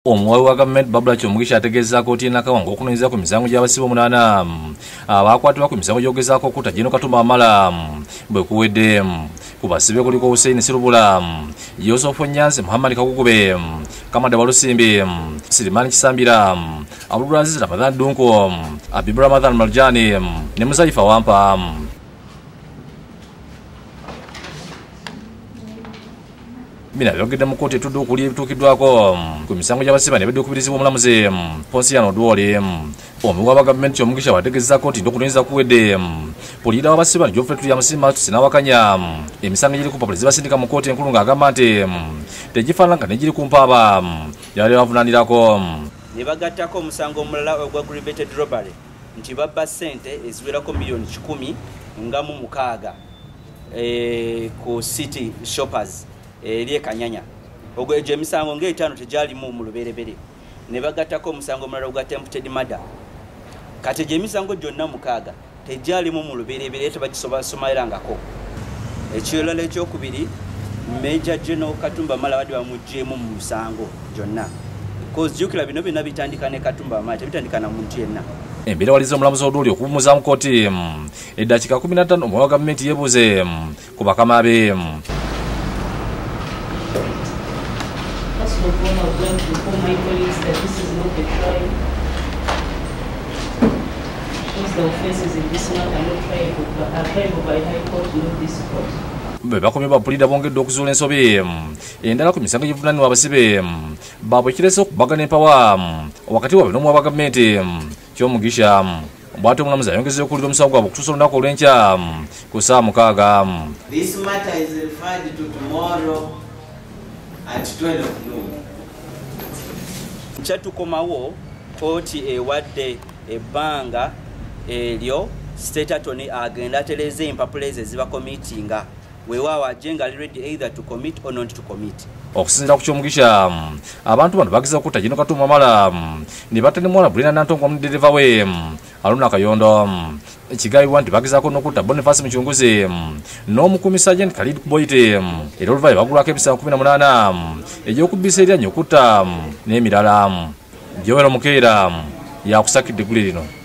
Omuwabi wa gavumenti Babula Kyomugisha ategeezzaako nti Nakawango okunoonyereza ku misango gy'abasibe 8 abakwatibwa ku misango gy'ogezaako okutta Gen. Katumba Wamala bwe kuwedde. Ku basibe kuliko Hussein Sirubula, Yusuf Nyanzi, Muhammad Kakugube, Kamanda Walusimbi, Sirimani Kisambira, Abdulaziz Ramadhan Dunko, Abibu Ramadhan Marjani ne Muzaifa Wampa. Bina byogedde mu kkooti etudde okuli ebituukiddwako ku misango gy'abasibe ne bedduukubirizibwa omulamuzi Ponsiano Duwoli. Omuwa wa gavumenti Kyomugisha bategeezzaako nti okunoonyereza kuwedde. Puliida w'abasibe Geoffrey Tuyamusima sinawakanya emisango egiri ku Papula zibasindika mu kkooti enkulu ng'agamba nti tegifaanana nga negiri ku mpaaba yali bavunaanirako. Ne bagattako omusango omulala ogwa aggravated robbery nti babba ssente eziwerako miliyoni 10.6 ku City Shoppers eri Kanyanya. Ogwo egyo emisango ng'etaano tegyalimu mu lubereberye. Ne bagattako omusango omulala ogwa attempted murder. Kati egyo emisango gyonna 6 tegyalimu mu lubereberye tebagisomerangako. Ekirala ekyokubiri Major General Katumba Wamala badde bamuggyemu mu musango gyonna. Because jjukira bino byonna bitandika ne Katumba Wamala tebitandika na muntu yenna. Embeera waliza omulamuzi Oduuli okuvumuza mu kkooti eddakiika 15 omuwa wa gavumenti yeebuuze ku bakama be. Bwe bakomye Puliida bongedde okuzuula ensobi endala ku misango givunaanibwa abasibe baabwe kirese okubagana empawa wakati waabwe n'omuwa wa gavumenti Kyomugisha. Bw'ate omulamuzi ayongezza okuwulira omusango gwabwe okutuusa olunaku olw'enkya ku ssaawa 6. This matter is referred to tomorrow at 12 noon. Kyatukomawo kkooti ewadde ebbanga eryo State Attorney agenda atereeze empapula ezo ezibakomitinga weewaawo ajje nga ali ready either to commit or not to commit. Okusinziira ku Kyomugisha abantu bano bageza okutta Gen. Katumba Wamala ne batta ne muwala Bulina Nantongo omudereva we Aluna Kayondo. Ekigambibwa nti bagezaako n'okutta Boniface Mucunguzi n'omukuumi Sergeant Khalid Boyite era oluvannyuma bagulwako emisango 18 egy'okubbisa eryanyi okutta n'emirala. Joel Mukeera yakusakidde eggulu lino.